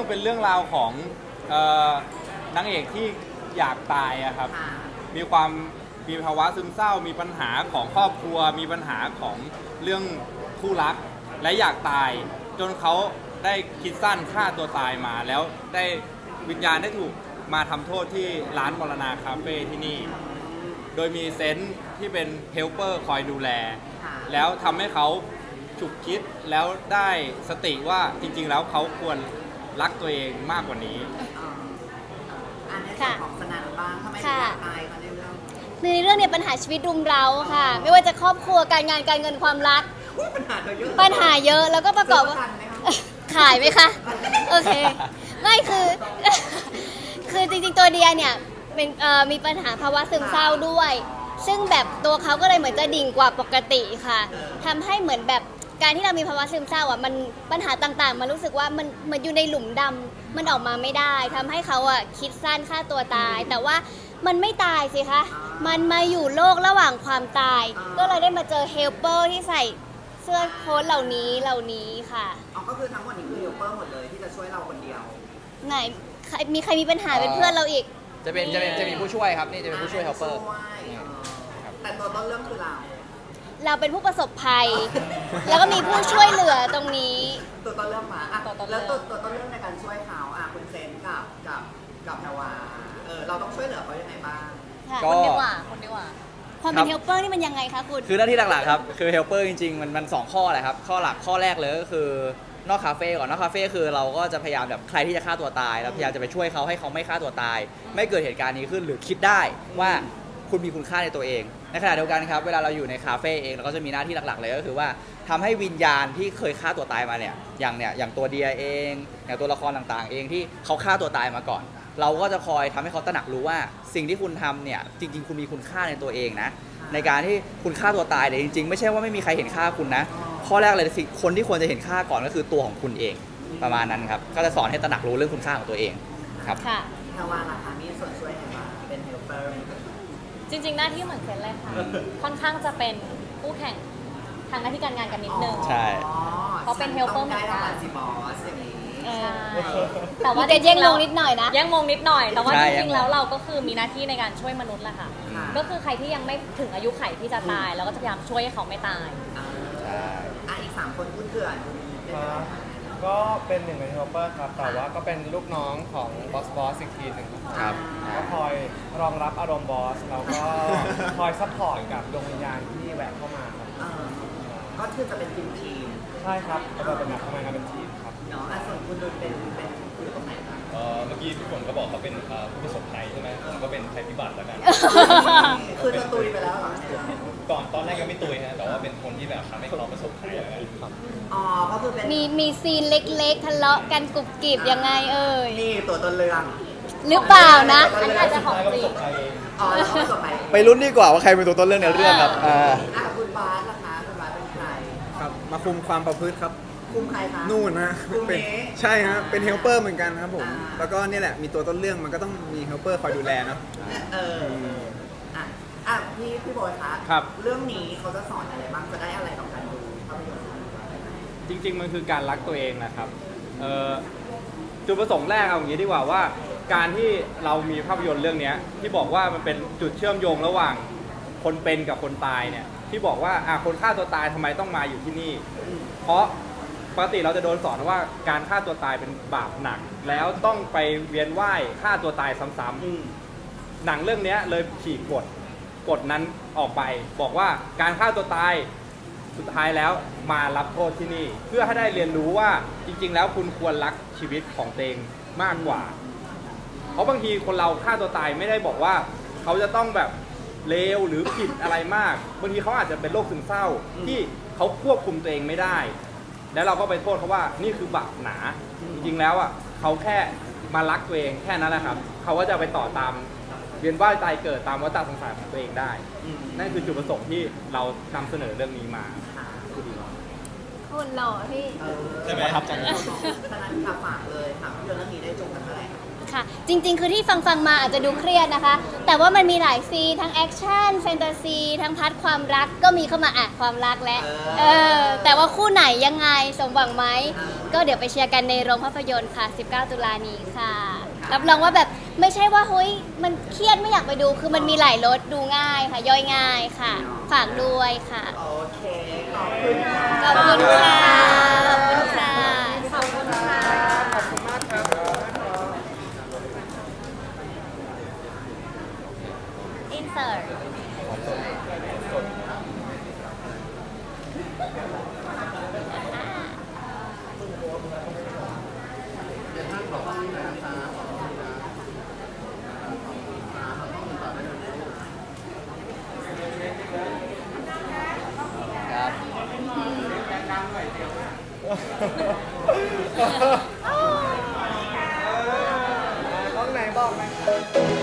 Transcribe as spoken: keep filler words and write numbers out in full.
เป็นเรื่องราวของนางเอกที่อยากตายอะครับมีความมีภาวะซึมเศร้ามีปัญหาของครอบครัวมีปัญหาของเรื่องคู่รักและอยากตายจนเขาได้คิดสั้นฆ่าตัวตายมาแล้วได้วิญญาณได้ถูกมาทำโทษที่ร้านมรณาคาเฟ่ที่นี่โดยมีเซนต์ที่เป็นเฮลเปอร์คอยดูแลแล้วทำให้เขาฉุกคิดแล้วได้สติว่าจริงๆแล้วเขาควรรักตัวเองมากกว่านี้อันนี้ส่วนของสนันบ้างทำไมถึงอยากตายคะในเรื่องในเรื่องเนี่ยปัญหาชีวิตรุมเร้าค่ะไม่ว่าจะครอบครัวการงานการเงินความรักปัญหาเยอะปัญหาเยอะแล้วก็ประกอบว่าขายไหมคะโอเคไม่คือคือจริงๆตัวเดียเนี่ยเป็นมีปัญหาภาวะซึมเศร้าด้วยซึ่งแบบตัวเขาก็เลยเหมือนจะดิ่งกว่าปกติค่ะทำให้เหมือนแบบการที่เรามีภาวะซึมเศร้าอ่ะมันปัญหาต่างๆมันรู้สึกว่ามันมันอยู่ในหลุมดำมันออกมาไม่ได้ทำให้เขาอ่ะคิดสั้นฆ่าตัวตายแต่ว่ามันไม่ตายสิคะมันมาอยู่โลกระหว่างความตายก็เลยได้มาเจอเฮลเปอร์ที่ใส่เสื้อโค้ทเหล่านี้เหล่านี้ค่ะอ๋อก็คือทั้งหมดนี้คือเฮลเปอร์หมดเลยที่จะช่วยเราคนเดียวไหนมีใครมีปัญหาเป็นเพื่อนเราอีกจะเป็นจะเป็นจะมีผู้ช่วยครับนี่จะเป็นผู้ช่วยเฮลเปอร์แต่ตัวต้นเรื่องคือเราเราเป็นผู้ประสบภัยแล้วก็มีผู้ช่วยเหลือตรงนี้ตัวต้นเรื่องมาอ่ะแล้วตัวตัวต้นเรื่องในการช่วยเขาอ่ะคุณเซนกับกับกับนาวาเออเราต้องช่วยเหลือเขายังไงบ้างคนดีกว่าคนดีกว่าความเป็นเฮลเปอร์นี่มันยังไงคะคุณคือหน้าที่หลักๆครับคือเฮลเปอร์จริงๆมันมันสองข้อแหละครับข้อหลักข้อแรกเลยก็คือนอกคาเฟ่ก่อนนอกคาเฟ่คือเราก็จะพยายามแบบใครที่จะฆ่าตัวตายเราพยายามจะไปช่วยเขาให้เขาไม่ฆ่าตัวตายไม่เกิดเหตุการณ์นี้ขึ้นหรือคิดได้ว่าคุณมีคุณค่าในตัวเองในขณะเดียวกันครับเวลาเราอยู่ในคาเฟ่เองเราก็จะมีหน้าที่หลักๆเลยก็คือว่าทำให้วิญญาณที่เคยฆ่าตัวตายมาเนี่ยอย่างเนี่ยอย่างตัวเดียเองอย่างตัวละครต่างๆเองที่เขาฆ่าตัวตายมาก่อนเราก็จะคอยทำให้เขาตระหนักรู้ว่าสิ่งที่คุณทำเนี่ยจริงๆคุณมีคุณค่าในตัวเองนะในการที่คุณฆ่าตัวตายเนี่ยจริงๆไม่ใช่ว่าไม่มีใครเห็นค่าคุณนะข้อแรกเลยสิคนที่ควรจะเห็นค่าก่อนก็คือตัวของคุณเองประมาณนั้นครับก็จะสอนให้ตระหนักรู้เรื่องคุณค่าของตัวเองครับค่ะถ้าว่าราคามีส่วนช่วยอะไรบ้างเป็นเฮลเปอร์จริงๆหน้าที่เหมือนเซนเลยค่ะค่อนข้างจะเป็นคู่แข่งทางหน้าที่การงานกันนิดนึงใช่เพราะเป็นเฮลเปอร์เหมือนกันแต่ว่าแย่งมงนิดหน่อยนะแย่งมงนิดหน่อยแต่ว่าจริงๆแล้วเราก็คือมีหน้าที่ในการช่วยมนุษย์แหละค่ะก็คือใครที่ยังไม่ถึงอายุไขที่จะตายเราก็จะพยายามช่วยให้เขาไม่ตายอ่ะอีกสามคนคุ้นเขื่อนก็เป็นหนึ่งในเฮลเปอร์ครับแต่ว่าก็เป็นลูกน้องของบอสบอสอีกทีหนึ่งครับก็คอยรองรับอารมณ์บอสแล้วก็คอยซัพพอร์ตกับดวงวิญญาณที่แหวกเข้ามาครับก็คือจะเป็นทีมทีมใช่ครับก็จะเป็นแบบทำงานกันเป็นทีมครับเนาะส่วนคุณดูเป็นเป็นคุณตรงไหนครับเมื่อกี้ทุกคนก็บอกเขาเป็นผู้ประสบภัยใช่ไหมผมก็เป็นภัยพิบัติแล้วกันคือจะตุยไปแล้วเหรอก่อนตอนแรกยังไม่ตุยนะแต่ว่าเป็นคนที่แบบทำให้เราประสบภัยอะไรครับอ๋อก็คือเป็นมีมีซีนเล็กๆทะเลาะกันกุบกิบยังไงเอ่ยนี่ตัวต้นเรื่องหรือเปล่านะอันนี้อาจจะของจริงอ๋อประสบภัยไปลุ้นดีกว่าว่าใครเป็นตัวต้นเรื่องในเรื่องครับอ่าคุณบาสนะคะคุณบาสเป็นใครครับมาคุมความประพฤติครับคุมใครคะนู่นนะเป็นใช่ฮะเป็นเฮลเปอร์เหมือนกันครับผมแล้วก็นี่แหละมีตัวต้นเรื่องมันก็ต้องมีเฮลเปอร์คอยดูแลเนาะเอออ่ะอ่ะพี่พี่โบยคะครับเรื่องนี้เขาจะสอนอะไรบ้างจะได้อะไรกับการดูภาพยนตร์จริงๆมันคือการรักตัวเองนะครับเอ่อจุดประสงค์แรกเอาอย่างนี้ดีกว่าว่าการที่เรามีภาพยนตร์เรื่องนี้ที่บอกว่ามันเป็นจุดเชื่อมโยงระหว่างคนเป็นกับคนตายเนี่ยที่บอกว่าอ่ะคนฆ่าตัวตายทำไมต้องมาอยู่ที่นี่เพราะปกติเราจะโดนสอนว่าการฆ่าตัวตายเป็นบาปหนักแล้วต้องไปเวียนว่ายฆ่าตัวตายซ้ำๆหนังเรื่องนี้เลยฉีกกฎกฎนั้นออกไปบอกว่าการฆ่าตัวตายสุดท้ายแล้วมารับโทษที่นี่เพื่อให้ได้เรียนรู้ว่าจริงๆแล้วคุณควรรักชีวิตของตัวเองมากกว่าเพราะบางทีคนเราฆ่าตัวตายไม่ได้บอกว่าเขาจะต้องแบบเลวหรือผิดอะไรมากบางทีเขาอาจจะเป็นโรคซึมเศร้าที่เขาควบคุมตัวเองไม่ได้แล้วเราก็ไปโทษเขาว่านี่คือบาปหนาจริงๆแล้วอ่ะเขาแค่มารักตัวเองแค่นั้นแหละครับเขาก็จะไปต่อตามเวียนว่ายตายเกิดตามวัฏสงสารของตัวเองได้นั่นคือจุดประสงค์ที่เรานำเสนอเรื่องนี้มาคือดีคนหล่อพี่ใช่ไหมครับจังฉะนั้นค่ะฝากเลยค่ะเรื่องนี้ได้จบกันเมื่อไหร่ค่ะจริงๆคือที่ฟังฟังมาอาจจะดูเครียดนะคะแต่ว่ามันมีหลายซีนทั้งแอคชั่นแฟนตาซีทั้งพาร์ทความรักก็มีเข้ามาอ่ะความรักและเออแต่ว่าคู่ไหนยังไงสมหวังไหมก็เดี๋ยวไปเชียร์กันในโรงภาพยนตร์ค่ะ สิบเก้า ตุลานี้ค่ะ รับรองว่าแบบไม่ใช่ว่าเฮ้ยมันเครียดไม่อยากไปดูคือมันมีหลายรสดูง่ายค่ะ ย่อยง่ายค่ะ ฝากด้วยค่ะโอเค ขอบคุณค่ะขอบคุณค่ะ ขอบคุณค่ะขอบคุณค่ะขอบคุณมากครับ insert ครับต้องไหนบอกไหม